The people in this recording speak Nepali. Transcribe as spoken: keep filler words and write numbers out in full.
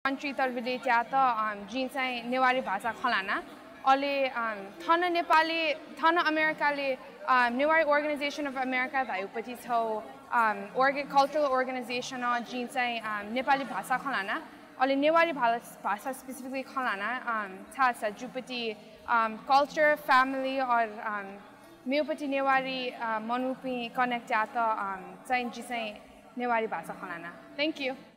country तर्फले त्यहाँ त जुन चाहिँ नेवारी भाषा खलाना अहिले थन नेपाली थन अमेरिकाले नेवारी अर्गनाइजेसन अफ अमेरिका भएपछि छ अर्ग कल्चरल अर्गनाइजेसन जुन चाहिँ नेपाली भाषा खलाना अहिले नेवारी भाषा स्पेसिफिकली खलाना छ छ जुपति कल्चर फ्यामिली और मेपति नेवारी मनुपी कनेक्ट आता चाहिँ जी चाहिँ नेवारी भाषा खलाना थ्याङ्क यू